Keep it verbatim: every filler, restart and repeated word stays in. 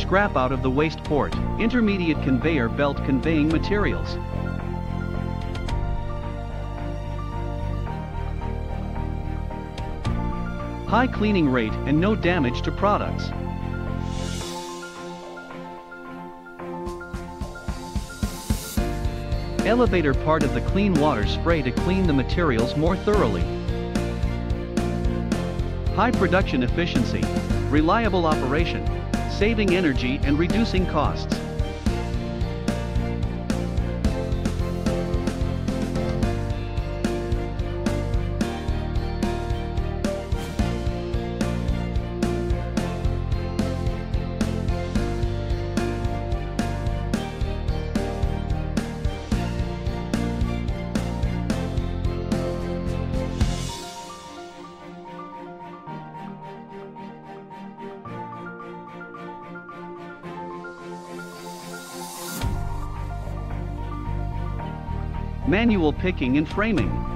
scrap out of the waste port. Intermediate conveyor belt conveying materials. High cleaning rate and no damage to products. Elevator part of the clean water spray to clean the materials more thoroughly. High production efficiency, reliable operation, saving energy and reducing costs. Manual picking and framing.